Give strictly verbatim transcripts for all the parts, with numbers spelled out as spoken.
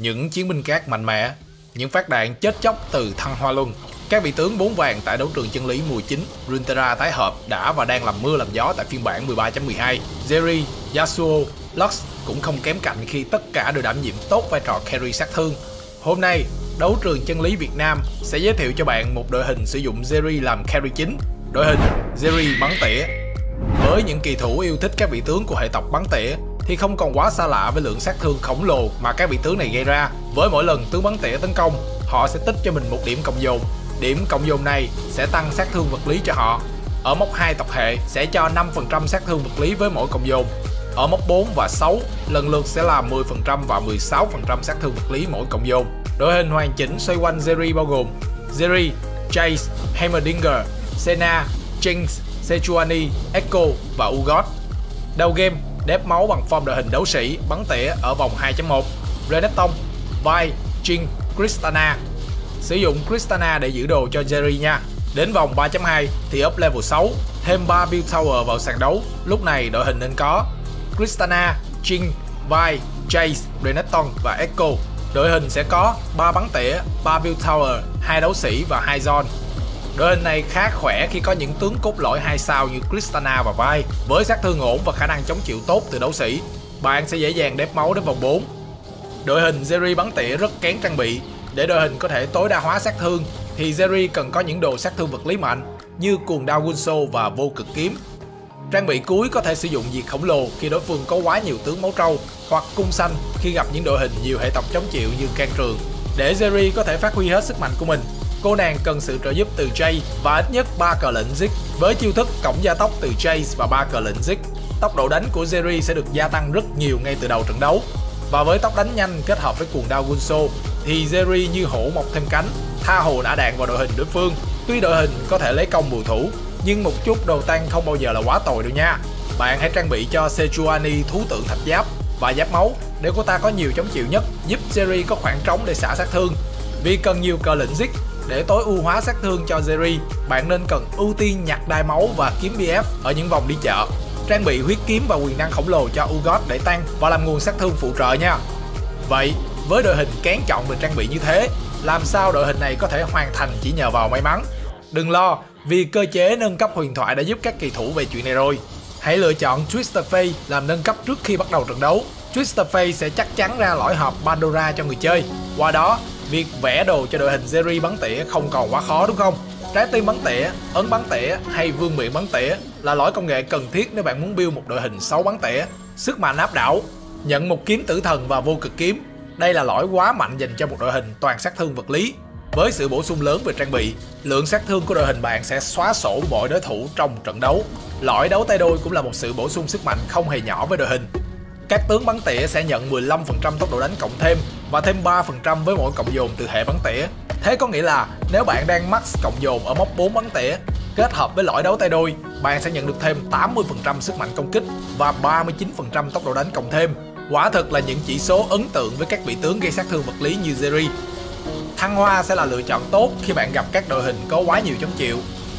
những chiến binh cát mạnh mẽ, những phát đạn chết chóc từ Thăng Hoa Luân. Các vị tướng bốn vàng tại đấu trường chân lý mùa chín Runeterra tái hợp đã và đang làm mưa làm gió tại phiên bản mười ba chấm mười hai. Jerry, Yasuo, Lux cũng không kém cạnh khi tất cả đều đảm nhiệm tốt vai trò carry sát thương. Hôm nay, đấu trường chân lý Việt Nam sẽ giới thiệu cho bạn một đội hình sử dụng Jerry làm carry chính. Đội hình Jerry bắn tỉa. Với những kỳ thủ yêu thích các vị tướng của hệ tộc bắn tỉa thì không còn quá xa lạ với lượng sát thương khổng lồ mà các vị tướng này gây ra. Với mỗi lần tướng bắn tỉa tấn công, họ sẽ tích cho mình một điểm cộng dồn. Điểm cộng dồn này sẽ tăng sát thương vật lý cho họ. Ở mốc hai tộc hệ sẽ cho năm phần trăm sát thương vật lý với mỗi cộng dồn. Ở mốc bốn và sáu lần lượt sẽ là mười phần trăm và mười sáu phần trăm sát thương vật lý mỗi cộng dồn. Đội hình hoàn chỉnh xoay quanh Jerry bao gồm Jerry, Chase, Heimerdinger, Senna, Jinx, Sejuani, Echo và Urgot. Đầu game, đép máu bằng form đội hình đấu sĩ bắn tỉa ở vòng hai chấm một. Renekton, Vi, Jhin, Tristana. Sử dụng Tristana để giữ đồ cho Jerry nha. Đến vòng ba chấm hai thì up level sáu, thêm ba build tower vào sàn đấu. Lúc này đội hình nên có Tristana, Jhin, Vi, Chase, Renekton và Echo. Đội hình sẽ có ba bắn tỉa, ba build tower, hai đấu sĩ và hai zone. Đội hình này khá khỏe khi có những tướng cốt lõi hai sao như Tristana và Vi. Với sát thương ổn và khả năng chống chịu tốt từ đấu sĩ, bạn sẽ dễ dàng đép máu đến vòng bốn. Đội hình Jerry bắn tỉa rất kén trang bị. Để đội hình có thể tối đa hóa sát thương thì Jerry cần có những đồ sát thương vật lý mạnh như cuồng đao Gunsho và vô cực kiếm. Trang bị cuối có thể sử dụng diệt khổng lồ khi đối phương có quá nhiều tướng máu trâu, hoặc cung xanh khi gặp những đội hình nhiều hệ tộc chống chịu như can trường. Để Jerry có thể phát huy hết sức mạnh của mình, cô nàng cần sự trợ giúp từ Jay và ít nhất ba cờ lệnh Ziggs. Với chiêu thức cổng gia tốc từ Jay và ba cờ lệnh Ziggs, tốc độ đánh của Jerry sẽ được gia tăng rất nhiều ngay từ đầu trận đấu. Và với tốc đánh nhanh kết hợp với cuồng đao Gunsho thì Jerry như hổ mọc thêm cánh, tha hồ nã đạn vào đội hình đối phương. Tuy đội hình có thể lấy công bù thủ, nhưng một chút đồ tăng không bao giờ là quá tồi đâu nha. Bạn hãy trang bị cho Sejuani thú tượng thạch giáp và giáp máu để cô ta có nhiều chống chịu nhất, giúp Jerry có khoảng trống để xả sát thương. Vì cần nhiều cờ lệnh Ziggs để tối ưu hóa sát thương cho Jerry, bạn nên cần ưu tiên nhặt đai máu và kiếm bê ép ở những vòng đi chợ. Trang bị huyết kiếm và quyền năng khổng lồ cho Urgot để tăng và làm nguồn sát thương phụ trợ nha. Vậy, với đội hình kén chọn về trang bị như thế, làm sao đội hình này có thể hoàn thành chỉ nhờ vào may mắn? Đừng lo, vì cơ chế nâng cấp huyền thoại đã giúp các kỳ thủ về chuyện này rồi. Hãy lựa chọn Twisted Fate làm nâng cấp trước khi bắt đầu trận đấu. Twisted Fate sẽ chắc chắn ra lõi hộp Pandora cho người chơi. Qua đó, việc vẽ đồ cho đội hình Jerry bắn tỉa không còn quá khó đúng không? Trái tim bắn tỉa, ấn bắn tỉa hay vương miện bắn tỉa là lõi công nghệ cần thiết nếu bạn muốn build một đội hình sáu bắn tỉa. Sức mạnh áp đảo, nhận một kiếm tử thần và vô cực kiếm. Đây là lõi quá mạnh dành cho một đội hình toàn sát thương vật lý. Với sự bổ sung lớn về trang bị, lượng sát thương của đội hình bạn sẽ xóa sổ mọi đối thủ trong trận đấu. Lõi đấu tay đôi cũng là một sự bổ sung sức mạnh không hề nhỏ với đội hình. Các tướng bắn tỉa sẽ nhận mười lăm phần trăm tốc độ đánh cộng thêm và thêm ba phần trăm với mỗi cộng dồn từ hệ bắn tỉa. Thế có nghĩa là nếu bạn đang max cộng dồn ở mốc bốn bắn tỉa, kết hợp với lõi đấu tay đôi, bạn sẽ nhận được thêm tám mươi phần trăm sức mạnh công kích và ba mươi chín phần trăm tốc độ đánh cộng thêm. Quả thực là những chỉ số ấn tượng với các vị tướng gây sát thương vật lý như Jerry. Thăng hoa sẽ là lựa chọn tốt khi bạn gặp các đội hình có quá nhiều chống chịu.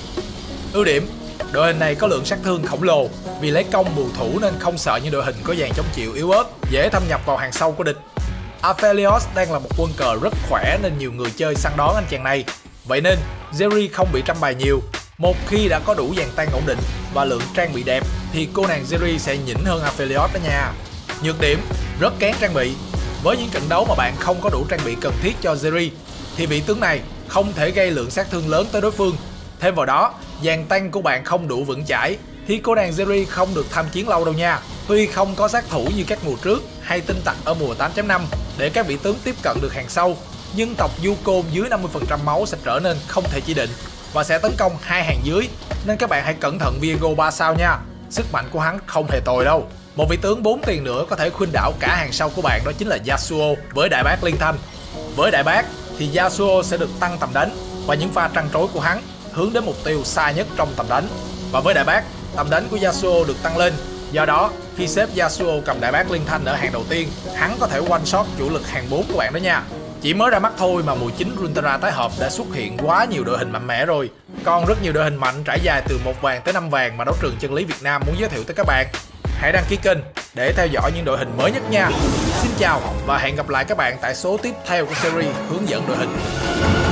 Ưu điểm, đội hình này có lượng sát thương khổng lồ vì lấy công bù thủ nên không sợ những đội hình có dàn chống chịu yếu ớt, dễ thâm nhập vào hàng sâu của địch. Aphelios đang là một quân cờ rất khỏe nên nhiều người chơi săn đón anh chàng này. Vậy nên Jerry không bị trăm bài nhiều. Một khi đã có đủ dàn tăng ổn định và lượng trang bị đẹp thì cô nàng Jerry sẽ nhỉnh hơn Aphelios đó nha. Nhược điểm, rất kén trang bị. Với những trận đấu mà bạn không có đủ trang bị cần thiết cho Jerry thì vị tướng này không thể gây lượng sát thương lớn tới đối phương. Thêm vào đó, dàn tăng của bạn không đủ vững chãi thì cô nàng Jerry không được tham chiến lâu đâu nha. Tuy không có sát thủ như các mùa trước hay tinh tặc ở mùa tám chấm năm để các vị tướng tiếp cận được hàng sâu, nhưng tộc Yukon dưới năm mươi phần trăm máu sẽ trở nên không thể chỉ định và sẽ tấn công hai hàng dưới, nên các bạn hãy cẩn thận Viego ba sao nha. Sức mạnh của hắn không hề tồi đâu. Một vị tướng bốn tiền nữa có thể khuynh đảo cả hàng sau của bạn, đó chính là Yasuo với đại bác liên thanh. Với đại bác thì Yasuo sẽ được tăng tầm đánh và những pha trăn trối của hắn hướng đến mục tiêu xa nhất trong tầm đánh. Và với đại bác, tầm đánh của Yasuo được tăng lên. Do đó, khi xếp Yasuo cầm đại bác liên thanh ở hàng đầu tiên, hắn có thể one shot chủ lực hàng bốn của bạn đó nha. Chỉ mới ra mắt thôi mà mùa chín Runeterra tái hợp đã xuất hiện quá nhiều đội hình mạnh mẽ rồi. Còn rất nhiều đội hình mạnh trải dài từ một vàng tới năm vàng mà đấu trường chân lý Việt Nam muốn giới thiệu tới các bạn. Hãy đăng ký kênh để theo dõi những đội hình mới nhất nha. Xin chào và hẹn gặp lại các bạn tại số tiếp theo của series hướng dẫn đội hình.